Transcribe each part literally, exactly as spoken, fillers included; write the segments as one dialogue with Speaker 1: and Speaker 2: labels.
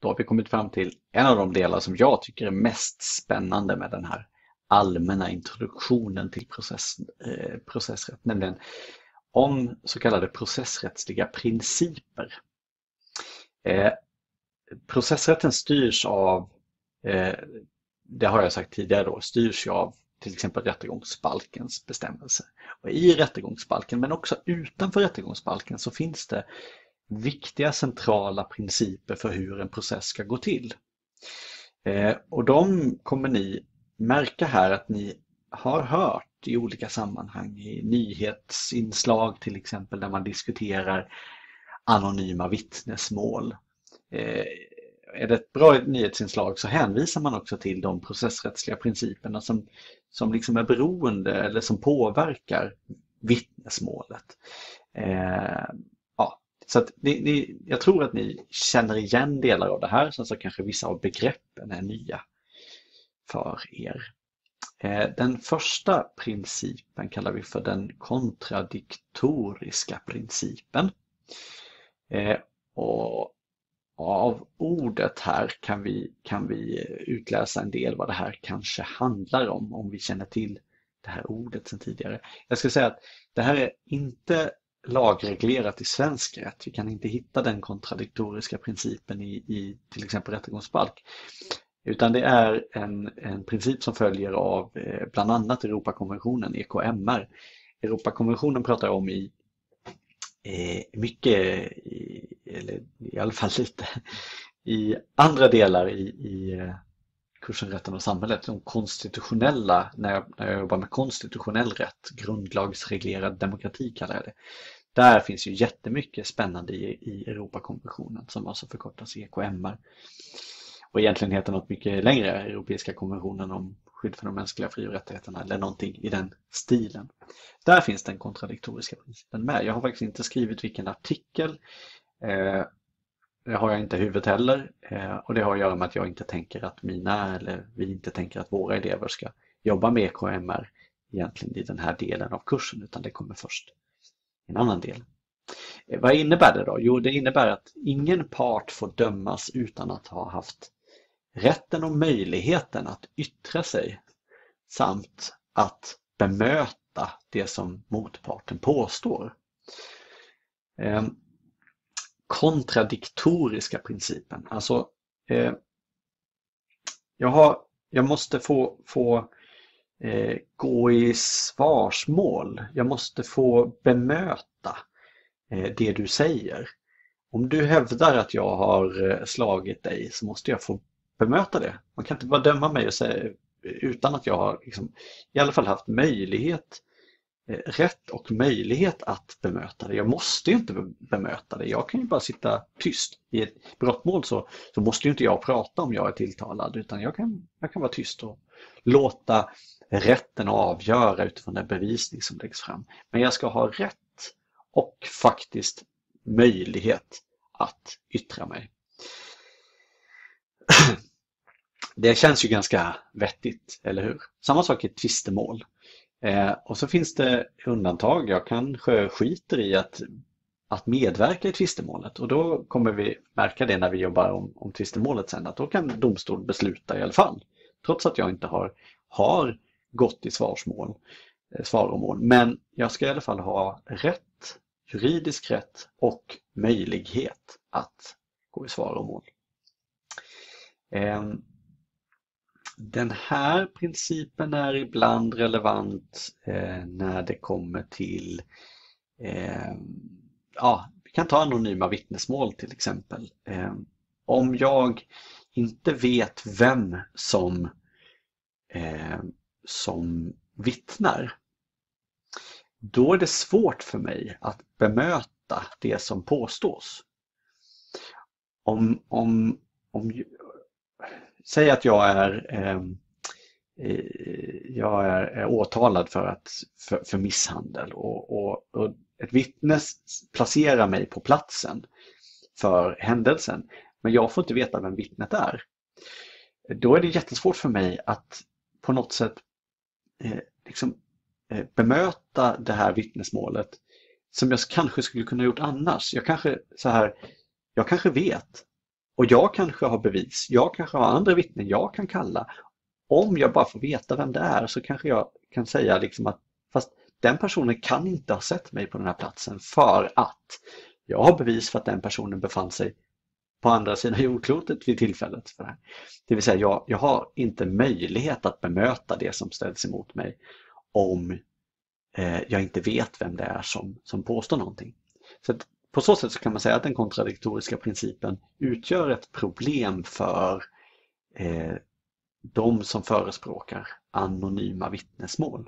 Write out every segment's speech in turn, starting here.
Speaker 1: då har vi kommit fram till en av de delar som jag tycker är mest spännande med den här allmänna introduktionen till process, eh, processrätt, nämligen om så kallade processrättsliga principer. Eh, processrätten styrs av, eh, det har jag sagt tidigare då, styrs ju av till exempel rättegångsbalkens bestämmelser. Och i rättegångsbalken, men också utanför rättegångsbalken, så finns det viktiga centrala principer för hur en process ska gå till. Eh, och de kommer ni märka här att ni har hört i olika sammanhang, i nyhetsinslag till exempel, där man diskuterar anonyma vittnesmål. Eh, är det ett bra nyhetsinslag så hänvisar man också till de processrättsliga principerna som, som liksom är beroende eller som påverkar vittnesmålet. Eh, ja, så att ni, ni, jag tror att ni känner igen delar av det här, så, så kanske vissa av begreppen är nya för er. Eh, den första principen kallar vi för den kontradiktoriska principen. Eh, och av ordet här kan vi, kan vi utläsa en del vad det här kanske handlar om, om vi känner till det här ordet sedan tidigare. Jag ska säga att det här är inte lagreglerat i svensk rätt. Vi kan inte hitta den kontradiktoriska principen i, i till exempel rättegångsbalk. Utan det är en, en princip som följer av eh, bland annat Europakonventionen, E K M R. Europakonventionen pratar om i eh, mycket, i, eller i alla fall lite, i andra delar i, i eh, kursen Rätten och samhället, de konstitutionella, när jag, när jag jobbar med konstitutionell rätt, grundlagsreglerad demokrati kallar jag det. Där finns ju jättemycket spännande i, i Europakonventionen som alltså förkortas E K M R. Och egentligen heter något mycket längre, Europeiska konventionen om skydd för de mänskliga fri- och rättigheterna eller någonting i den stilen. Där finns den kontradiktoriska principen med. Jag har faktiskt inte skrivit vilken artikel, eh, det har jag inte i huvudet heller, eh, och det har att göra med att jag inte tänker att mina eller vi inte tänker att våra elever ska jobba med E K M R egentligen i den här delen av kursen, utan det kommer först i en annan del. Eh, vad innebär det då? Jo, det innebär att ingen part får dömas utan att ha haft rätten och möjligheten att yttra sig samt att bemöta det som motparten påstår. Eh, kontradiktoriska principen. Alltså, eh, jag, har, jag måste få, få eh, gå i svarsmål. Jag måste få bemöta eh, det du säger. Om du hävdar att jag har slagit dig så måste jag få bemöta det. Man kan inte bara döma mig och säga, utan att jag har liksom, i alla fall haft möjlighet, rätt och möjlighet att bemöta det. Jag måste ju inte bemöta det. Jag kan ju bara sitta tyst. I ett brottmål så, så måste ju inte jag prata om jag är tilltalad, utan jag kan, jag kan vara tyst och låta rätten avgöra utifrån den bevisning som läggs fram. Men jag ska ha rätt och faktiskt möjlighet att yttra mig. Det känns ju ganska vettigt, eller hur? Samma sak i ett tvistemål. Eh, och så finns det undantag. Jag kanske skiter i att, att medverka i tvistemålet. Och då kommer vi märka det när vi jobbar om, om tvistemålet sen. Att då kan domstol besluta i alla fall. Trots att jag inte har, har gått i svarsmål, eh, svaromål. Men jag ska i alla fall ha rätt, juridisk rätt och möjlighet att gå i svaromål. Eh, Den här principen är ibland relevant eh, när det kommer till, eh, ja, vi kan ta anonyma vittnesmål till exempel. Eh, om jag inte vet vem som, eh, som vittnar, då är det svårt för mig att bemöta det som påstås. Om, om, om Säg att jag är, eh, jag är, är åtalad för, att, för, för misshandel och, och, och ett vittne placerar mig på platsen för händelsen, men jag får inte veta vem vittnet är. Då är det jättesvårt för mig att på något sätt eh, liksom, eh, bemöta det här vittnesmålet som jag kanske skulle kunna gjort annars. Jag kanske, så här, jag kanske vet. Och jag kanske har bevis, jag kanske har andra vittnen jag kan kalla. Om jag bara får veta vem det är så kanske jag kan säga liksom att fast den personen kan inte ha sett mig på den här platsen för att jag har bevis för att den personen befann sig på andra sidan jordklotet vid tillfället för det här. Det vill säga jag, jag har inte möjlighet att bemöta det som ställs emot mig om eh, jag inte vet vem det är som, som påstår någonting. Så att på så sätt så kan man säga att den kontradiktoriska principen utgör ett problem för eh, de som förespråkar anonyma vittnesmål.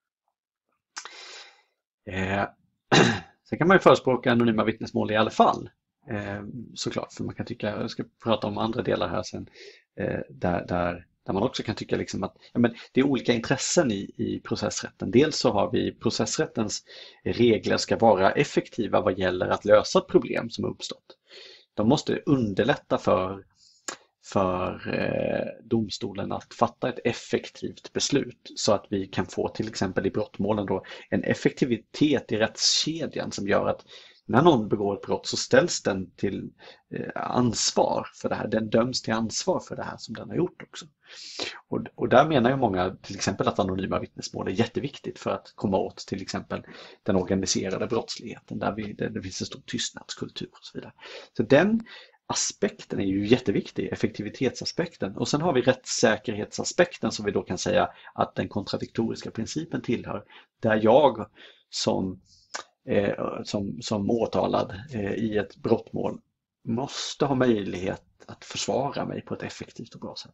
Speaker 1: Eh, sen kan man ju förespråka anonyma vittnesmål i alla fall. Eh, såklart, för man kan tycka, jag ska prata om andra delar här sen, eh, där, där, där man också kan tycka liksom att ja, men det är olika intressen i, i processrätten. Dels så har vi processrättens regler ska vara effektiva vad gäller att lösa ett problem som uppstått. De måste underlätta för, för eh, domstolen att fatta ett effektivt beslut så att vi kan få till exempel i brottmålen då en effektivitet i rättskedjan som gör att när någon begår ett brott så ställs den till ansvar för det här. Den döms till ansvar för det här som den har gjort också. Och, och där menar ju många till exempel att anonyma vittnesmål är jätteviktigt för att komma åt till exempel den organiserade brottsligheten där, vi, där det finns en stor tystnadskultur och så vidare. Så den aspekten är ju jätteviktig, effektivitetsaspekten. Och sen har vi rättssäkerhetsaspekten som vi då kan säga att den kontradiktoriska principen tillhör. Där jag som Eh, som, som åtalad eh, i ett brottmål måste ha möjlighet att försvara mig på ett effektivt och bra sätt.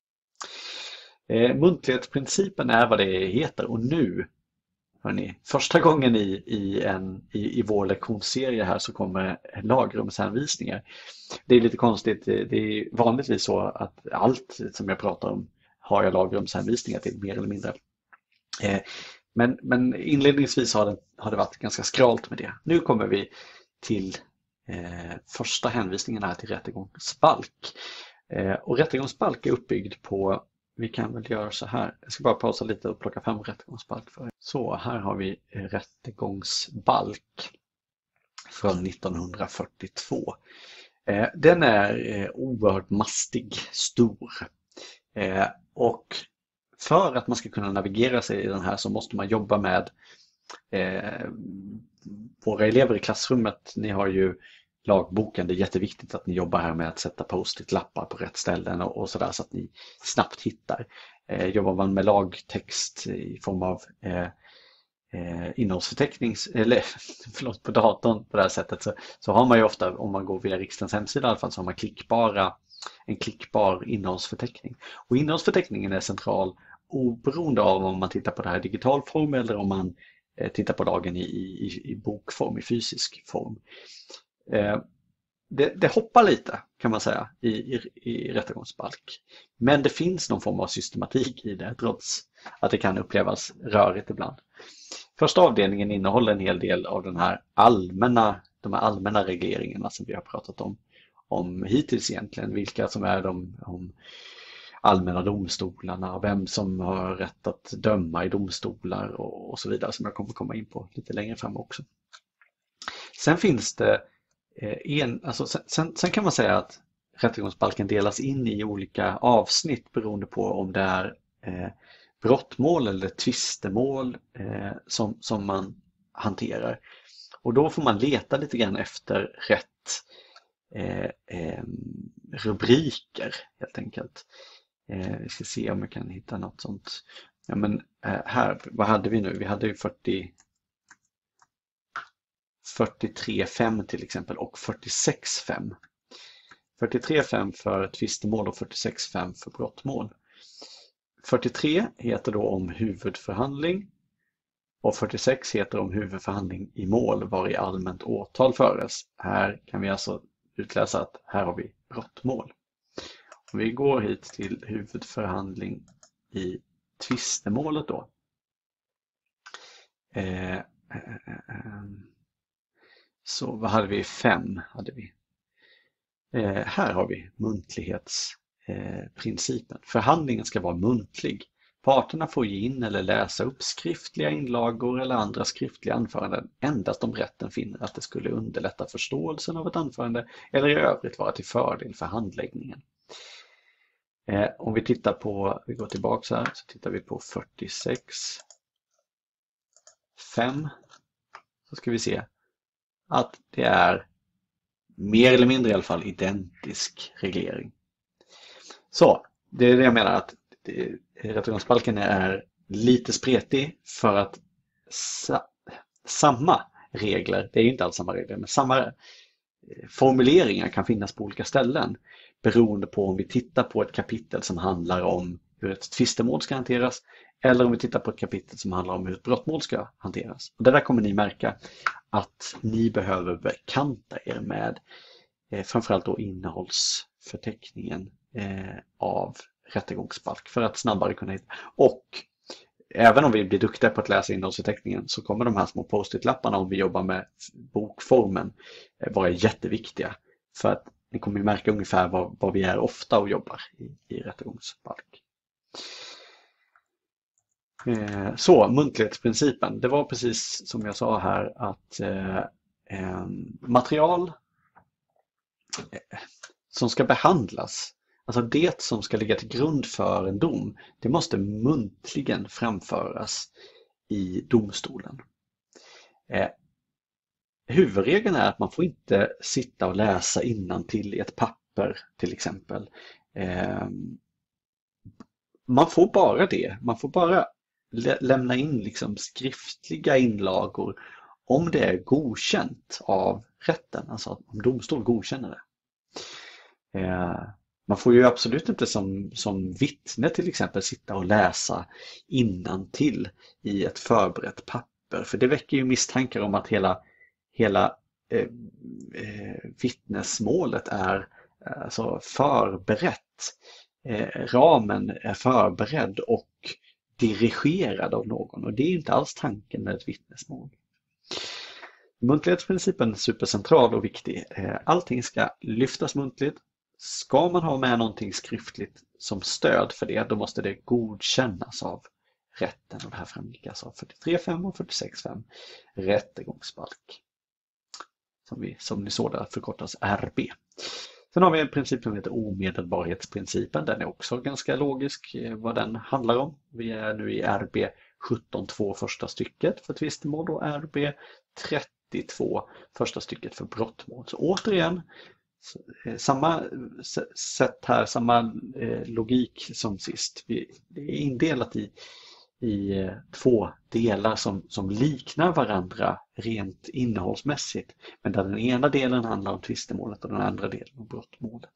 Speaker 1: Eh, muntlighetsprincipen är vad det heter och nu, hörni, första gången i, i, en, i, i vår lektionsserie här så kommer lagrumshänvisningar. Det är lite konstigt, det är vanligtvis så att allt som jag pratar om har jag lagrumshänvisningar till mer eller mindre. Eh, Men, men inledningsvis har det, har det varit ganska skralt med det. Nu kommer vi till eh, första hänvisningen här till rättegångsbalk. Eh, och rättegångsbalk är uppbyggd på, vi kan väl göra så här. Jag ska bara pausa lite och plocka fram rättegångsbalk för er. Så här har vi rättegångsbalk från nittonhundrafyrtiotvå. Eh, den är eh, oerhört mastig, stor. Eh, och för att man ska kunna navigera sig i den här så måste man jobba med eh, våra elever i klassrummet. Ni har ju lagboken, det är jätteviktigt att ni jobbar här med att sätta post-it-lappar på rätt ställen och, och sådär så att ni snabbt hittar. Eh, jobbar man med lagtext i form av eh, eh, innehållsförteckning eller förlåt, på datorn på det här sättet så, så har man ju ofta, om man går via riksdagens hemsida i alla fall, så har man klickbara en klickbar innehållsförteckning. Och innehållsförteckningen är central oberoende av om man tittar på det här i digital form eller om man eh, tittar på lagen i, i, i bokform, i fysisk form. Eh, det, det hoppar lite kan man säga i, i, i rättegångsbalk. Men det finns någon form av systematik i det trots att det kan upplevas rörigt ibland. Första avdelningen innehåller en hel del av den här allmänna, de här allmänna regleringarna som vi har pratat om. om hittills egentligen, vilka som är de om allmänna domstolarna, vem som har rätt att döma i domstolar och, och så vidare som jag kommer komma in på lite längre fram också. Sen finns det en, alltså sen, sen, sen kan man säga att rättegångsbalken delas in i olika avsnitt beroende på om det är eh, brottmål eller tvistemål eh, som, som man hanterar. Och då får man leta lite grann efter rätt Eh, eh, rubriker helt enkelt. Eh, vi ska se om jag kan hitta något sånt. Ja, men eh, här, vad hade vi nu? Vi hade ju fyrtio, fyrtiotre fem till exempel och fyrtiosex fem. fyrtiotre fem för tvistemål och fyrtiosex fem för brottmål. fyrtiotre heter då om huvudförhandling och fyrtiosex heter om huvudförhandling i mål var i allmänt åtal föres. Här kan vi alltså utläsa att här har vi brottmål. Om vi går hit till huvudförhandling i tvistemålet då. Eh, eh, eh, så vad hade vi? Fem hade vi. Eh, här har vi muntlighetsprincipen. Eh, Förhandlingen ska vara muntlig. Parterna får ge in eller läsa upp skriftliga inlagor eller andra skriftliga anföranden endast om rätten finner att det skulle underlätta förståelsen av ett anförande eller i övrigt vara till fördel för handläggningen. Eh, om vi tittar på, vi går tillbaka här, så tittar vi på fyrtiosex fem, så ska vi se att det är mer eller mindre i alla fall identisk reglering. Så det är det jag menar, att rättegångsbalken är lite spretig för att sa, samma regler, det är ju inte alls samma regler, men samma formuleringar kan finnas på olika ställen beroende på om vi tittar på ett kapitel som handlar om hur ett tvistemål ska hanteras eller om vi tittar på ett kapitel som handlar om hur ett brottmål ska hanteras. Och det där kommer ni märka att ni behöver bekanta er med eh, framförallt då innehållsförteckningen eh, av rättegångsbalk för att snabbare kunna hitta. Och även om vi blir duktiga på att läsa innehållsförteckningen så kommer de här små post-it-lapparna, om vi jobbar med bokformen, vara jätteviktiga. För att ni kommer märka ungefär vad, vad vi är ofta och jobbar i, i rättegångsbalk. Eh, så, muntlighetsprincipen. Det var precis som jag sa här att eh, eh, material eh, som ska behandlas, alltså det som ska ligga till grund för en dom, det måste muntligen framföras i domstolen. Eh, huvudregeln är att man får inte sitta och läsa innantill i ett papper till exempel. Eh, man får bara det, man får bara lä lämna in liksom skriftliga inlagor om det är godkänt av rätten, alltså om domstol godkänner det. Eh, Man får ju absolut inte som, som vittne till exempel sitta och läsa innantill i ett förberett papper. För det väcker ju misstankar om att hela, hela eh, eh, vittnesmålet är eh, alltså förberett. Eh, ramen är förberedd och dirigerad av någon. Och det är inte alls tanken med ett vittnesmål. Muntlighetsprincipen är supercentral och viktig. Eh, allting ska lyftas muntligt. Ska man ha med någonting skriftligt som stöd för det, då måste det godkännas av rätten. Och det här framgick alltså av fyrtiotre fem och fyrtiosex fem rättegångsbalk. Som, vi, som ni såg där förkortas R B. Sen har vi en princip som heter omedelbarhetsprincipen. Den är också ganska logisk vad den handlar om. Vi är nu i R B sjutton punkt två första stycket för tvistemål och R B trettiotvå första stycket för brottmål. Så återigen, samma sätt här, samma logik som sist. Det är indelat i, i två delar som, som liknar varandra rent innehållsmässigt. Men där den ena delen handlar om tvistemålet och den andra delen om brottmålet.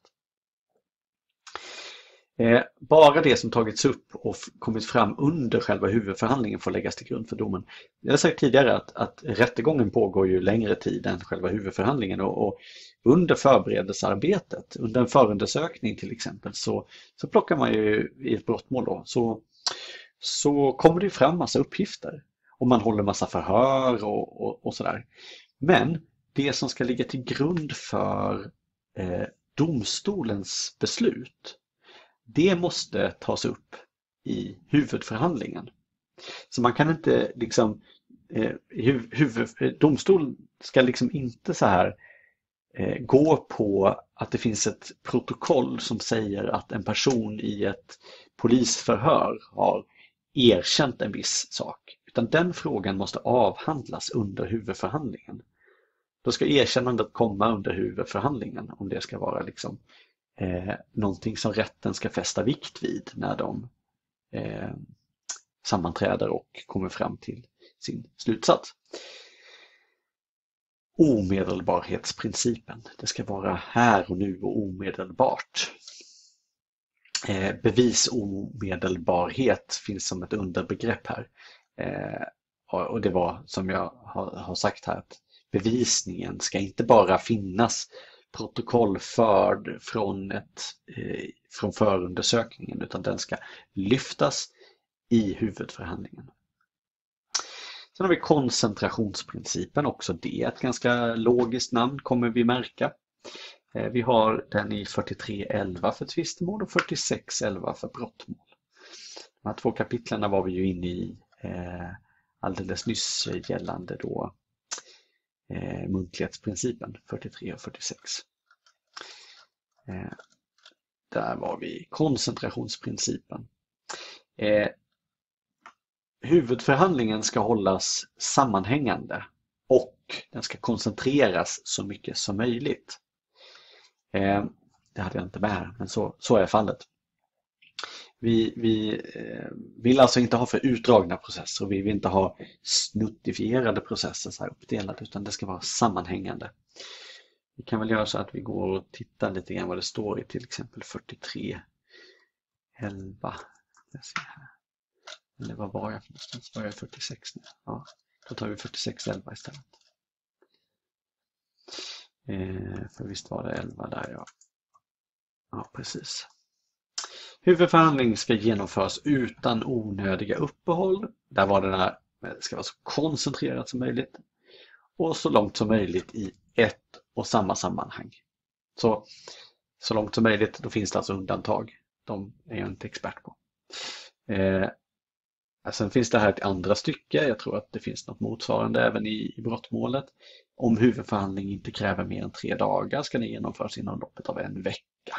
Speaker 1: Bara det som tagits upp och kommit fram under själva huvudförhandlingen får läggas till grund för domen. Jag har sagt tidigare att, att rättegången pågår ju längre tid än själva huvudförhandlingen och, och under förberedelsearbetet, under en förundersökning till exempel, så, så plockar man ju i ett brottmål då, så, så kommer det fram massa uppgifter och man håller massa förhör och, och, och sådär. Men det som ska ligga till grund för eh, domstolens beslut, det måste tas upp i huvudförhandlingen. Så man kan inte liksom, eh, huvud, domstol ska liksom inte så här eh, gå på att det finns ett protokoll som säger att en person i ett polisförhör har erkänt en viss sak. Utan den frågan måste avhandlas under huvudförhandlingen. Då ska erkännandet komma under huvudförhandlingen om det ska vara liksom Eh, någonting som rätten ska fästa vikt vid när de eh, sammanträder och kommer fram till sin slutsats. Omedelbarhetsprincipen. Det ska vara här och nu och omedelbart. Eh, bevisomedelbarhet finns som ett underbegrepp här. Eh, och det var som jag har, har sagt här att bevisningen ska inte bara finnas protokollförd från, ett, eh, från förundersökningen utan den ska lyftas i huvudförhandlingen. Sen har vi koncentrationsprincipen, också det är ett ganska logiskt namn kommer vi märka. Eh, vi har den i fyrtiotre elva för tvistemål och fyrtiosex elva för brottmål. De här två kapitlarna var vi ju inne i eh, alldeles nyss gällande då eh, muntlighetsprincipen fyrtiotre och fyrtiosex. Eh, där var vi koncentrationsprincipen. Eh, huvudförhandlingen ska hållas sammanhängande och den ska koncentreras så mycket som möjligt. Eh, det hade jag inte med här, men så, så är fallet. Vi, vi eh, vill alltså inte ha för utdragna processer och vi vill inte ha snuttifierade processer så här uppdelade, utan det ska vara sammanhängande. Vi kan väl göra så att vi går och tittar lite grann vad det står i till exempel fyrtiotre elva. Jag ser här. Eller vad var jag för någonstans? Var jag fyrtiosex nu? Ja, då tar vi fyrtiosex elva istället. Eh, för visst var det elva där, ja. Ja, precis. Huvudförhandling ska genomföras utan onödiga uppehåll. Där var det där, det ska vara så koncentrerat som möjligt. Och så långt som möjligt i ett och samma sammanhang. Så, så långt som möjligt, då finns det alltså undantag. De är jag inte expert på. Eh, sen finns det här ett andra stycke. Jag tror att det finns något motsvarande även i, i brottmålet. Om huvudförhandling inte kräver mer än tre dagar ska det genomföras inom loppet av en vecka.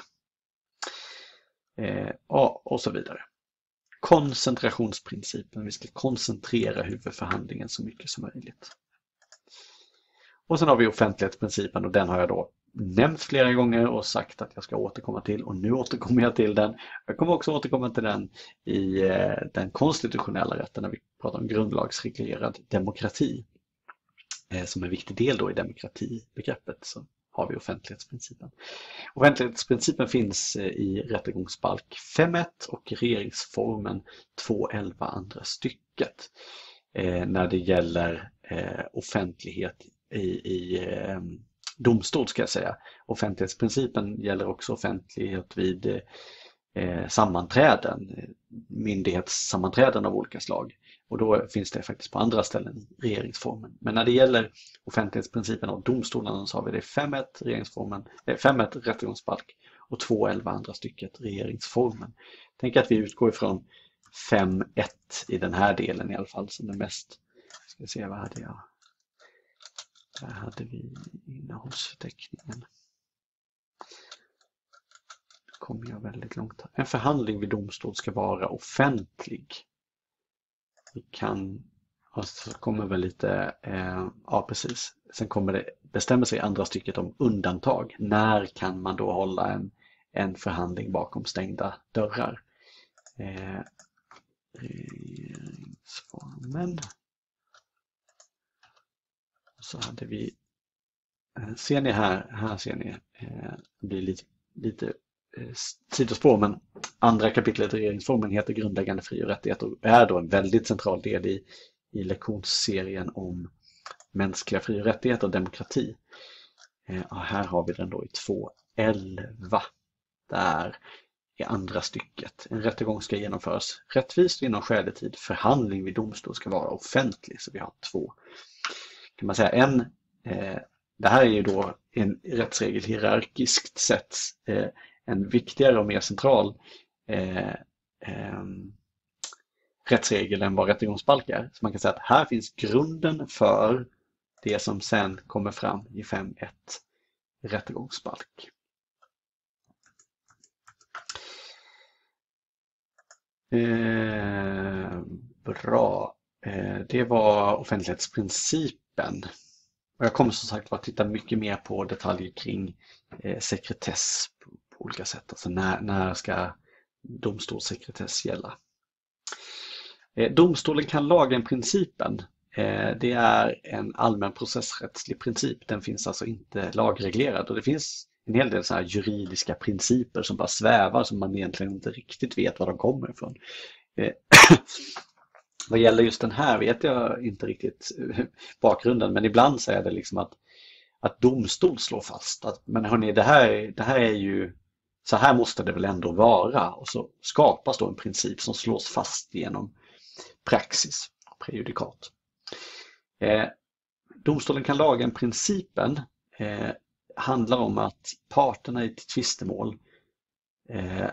Speaker 1: Eh, och, och så vidare. Koncentrationsprincipen. Vi ska koncentrera huvudförhandlingen så mycket som möjligt. Och sen har vi offentlighetsprincipen och den har jag då nämnt flera gånger och sagt att jag ska återkomma till, och nu återkommer jag till den. Jag kommer också återkomma till den i eh, den konstitutionella rätten när vi pratar om grundlagsreglerad demokrati. Eh, som en viktig del då i demokratibegreppet så har vi offentlighetsprincipen. Offentlighetsprincipen finns eh, i rättegångsbalk fem ett och regeringsformen två elva andra stycket. Eh, när det gäller eh, offentlighet i, i eh, domstol ska jag säga. Offentlighetsprincipen gäller också offentlighet vid eh, sammanträden, myndighetssammanträden av olika slag. Och då finns det faktiskt på andra ställen i regeringsformen. Men när det gäller offentlighetsprincipen och domstolarna så har vi det fem ett regeringsformen, eh, fem ett rättegångsbalk och två elva andra stycket regeringsformen. Tänk att vi utgår ifrån fem ett i den här delen i alla fall som är mest. Ska se, vad hade jag? Där hade vi innehållsförteckningen. Kommer jag väldigt långt här. En förhandling vid domstol ska vara offentlig. Vi kan, och så kommer väl lite, eh, ja precis. Sen kommer det bestämmelser i andra stycket om undantag. När kan man då hålla en, en förhandling bakom stängda dörrar? Eh, regeringsformen. Så hade vi, ser ni här, här ser ni, eh, det blir lite, lite eh, sidospår, men andra kapitlet i regeringsformen heter grundläggande fri- och rättigheter och är då en väldigt central del i, i lektionsserien om mänskliga fri- och rättigheter och demokrati. Eh, och här har vi den då i två elva, där i andra stycket. En rättegång ska genomföras rättvist inom skälig tid. Förhandling vid domstol ska vara offentlig, så vi har två. Kan man säga en, eh, det här är ju då en rättsregel hierarkiskt sett eh, en viktigare och mer central eh, eh, rättsregel än vad rättegångsbalk är. Så man kan säga att här finns grunden för det som sen kommer fram i fem ett rättegångsbalk. Eh, bra. Eh, det var offentlighetsprincipen. Och jag kommer som sagt att titta mycket mer på detaljer kring eh, sekretess på, på olika sätt. Alltså när, när ska domstolssekretess gälla? Eh, domstolen kan laga en principen. Eh, det är en allmän processrättslig princip. Den finns alltså inte lagreglerad. Och det finns en hel del så här juridiska principer som bara svävar som man egentligen inte riktigt vet var de kommer ifrån. Eh, Vad gäller just den här vet jag inte riktigt bakgrunden, men ibland så är det liksom att, att domstol slår fast att men hörni, det här, det här är ju, så här måste det väl ändå vara, och så skapas då en princip som slås fast genom praxis, prejudikat. Eh, domstolen kan laga en principen eh, handlar om att parterna i ett tvistemål eh,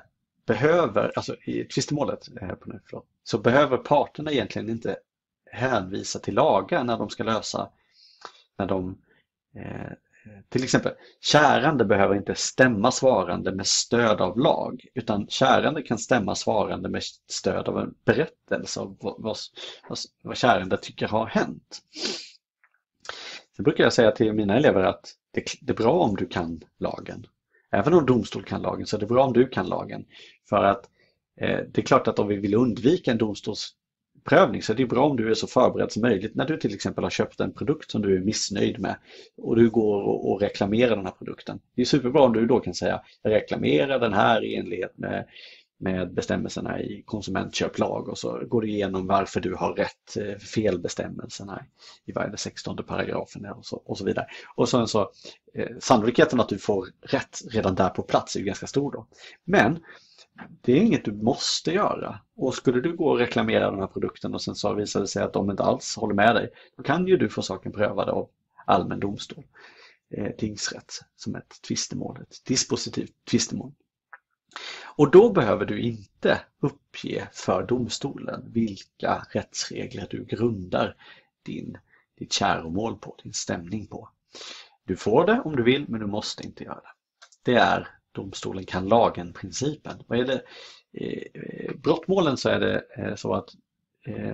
Speaker 1: behöver, alltså i tvistemålet, eh, på nu, förlåt, så behöver parterna egentligen inte hänvisa till lagar när de ska lösa, när de eh, till exempel, kärande behöver inte stämma svarande med stöd av lag, utan kärande kan stämma svarande med stöd av en berättelse av vad, vad, vad kärande tycker har hänt. Sen brukar jag säga till mina elever att det, det är bra om du kan lagen. Även om domstol kan lagen så är det bra om du kan lagen. För att eh, det är klart att om vi vill undvika en domstolsprövning så är det bra om du är så förberedd som möjligt när du till exempel har köpt en produkt som du är missnöjd med och du går och, och reklamerar den här produkten. Det är superbra om du då kan säga jag reklamerar den här i enlighet med, med bestämmelserna i konsumentköplag och så går du igenom varför du har rätt, eh, felbestämmelserna i varje sextonde paragrafen och så, och så vidare. Och sen så eh, sannolikheten att du får rätt redan där på plats är ju ganska stor då. Men det är inget du måste göra. Och skulle du gå och reklamera den här produkten och sen så visar det sig att de inte alls håller med dig, då kan ju du få saken prövad av allmän domstol, eh, tingsrätt, som ett tvistemål, ett dispositivt tvistemål. Och då behöver du inte uppge för domstolen vilka rättsregler du grundar din, ditt käromål på, din stämning på. Du får det om du vill, men du måste inte göra det. Det är domstolen kan lagen-principen. Vad är det? Eh, brottmålen så är det eh, så att eh,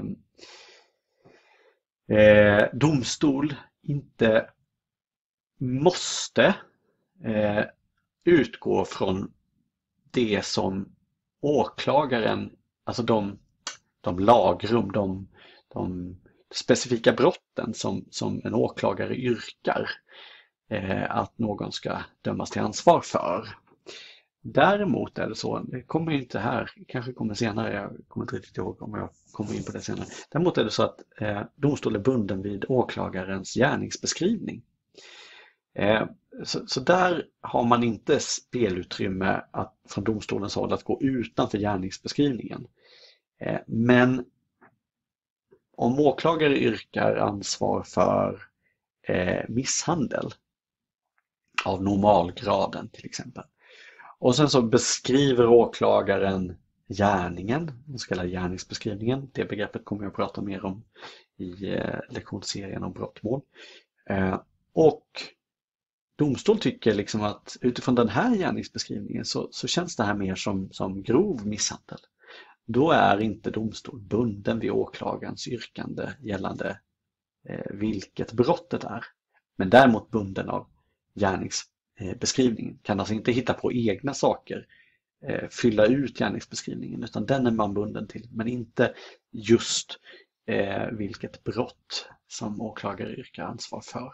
Speaker 1: eh, domstol inte måste eh, utgå från det som åklagaren, alltså de, de lagrum, de, de specifika brotten som, som en åklagare yrkar eh, att någon ska dömas till ansvar för. Däremot är det så, det kommer inte här, kanske kommer senare, jag kommer inte riktigt ihåg om jag kommer in på det senare. Däremot är det så att eh, domstol är bunden vid åklagarens gärningsbeskrivning. Eh, så, så där har man inte spelutrymme att, från domstolens håll att gå utanför gärningsbeskrivningen. Eh, men om åklagare yrkar ansvar för eh, misshandel av normalgraden till exempel, och sen så beskriver åklagaren gärningen, den så kallade gärningsbeskrivningen. Det begreppet kommer jag att prata mer om i eh, lektionsserien om brottmål. Eh, och domstol tycker liksom att utifrån den här gärningsbeskrivningen så, så känns det här mer som, som grov misshandel. Då är inte domstol bunden vid åklagarens yrkande gällande eh, vilket brottet är. Men däremot bunden av gärningsbeskrivningen. Kan alltså inte hitta på egna saker, eh, fylla ut gärningsbeskrivningen, utan den är man bunden till. Men inte just eh, vilket brott som åklagare yrkar ansvar för.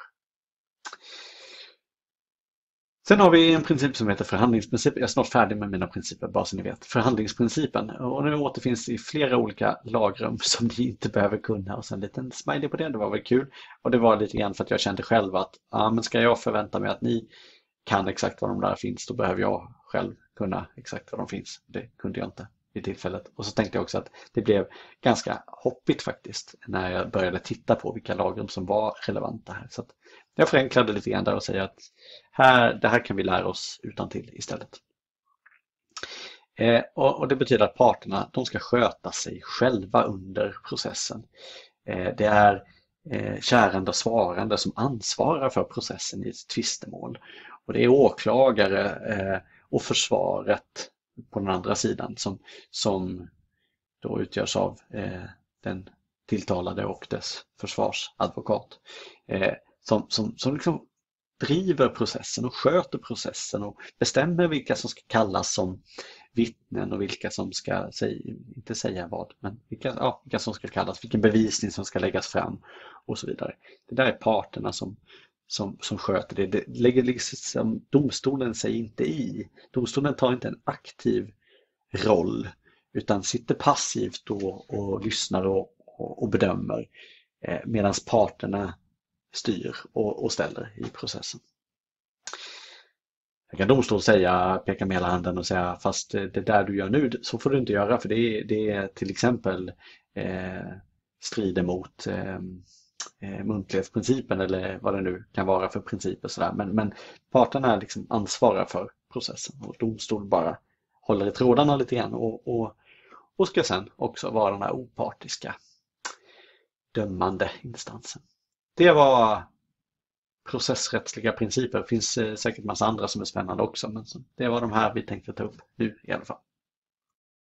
Speaker 1: Sen har vi en princip som heter förhandlingsprincip. Jag är snart färdig med mina principer, bara så ni vet. Förhandlingsprincipen. Och nu återfinns i flera olika lagrum som ni inte behöver kunna. Och sen en liten smiley på det, det var väl kul. Och det var lite grann för att jag kände själv att ja, men ska jag förvänta mig att ni kan exakt var de där finns, då behöver jag själv kunna exakt var de finns. Det kunde jag inte vid tillfället. Och så tänkte jag också att det blev ganska hoppigt faktiskt när jag började titta på vilka lagrum som var relevanta här. Så att jag förenklade lite grann där och säger att här, det här kan vi lära oss utan till istället. Eh, och, och det betyder att parterna de ska sköta sig själva under processen. Eh, det är eh, kärande och svarande som ansvarar för processen i ett tvistemål. Och det är åklagare eh, och försvaret på den andra sidan som, som då utgörs av eh, den tilltalade och dess försvarsadvokat. Eh, som som, som liksom driver processen och sköter processen och bestämmer vilka som ska kallas som vittnen och vilka som ska säga, inte säga vad, men vilka, ja, vilka som ska kallas, vilken bevisning som ska läggas fram och så vidare. Det där är parterna som, som, som sköter det. Det lägger liksom domstolen sig inte i. Domstolen tar inte en aktiv roll utan sitter passivt då och lyssnar och, och, och bedömer eh, medan parterna styr och, och ställer i processen. Jag kan domstol säga, peka med hela handen och säga fast det där du gör nu så får du inte göra för det är, det är till exempel eh, strider mot eh, muntlighetsprincipen eller vad det nu kan vara för principer. Sådär. Men, men parterna liksom ansvarar för processen och domstol bara håller i trådarna lite grann och, och, och ska sen också vara den här opartiska dömande instansen. Det var processrättsliga principer. Det finns säkert massa andra som är spännande också, men det var de här vi tänkte ta upp nu i alla fall.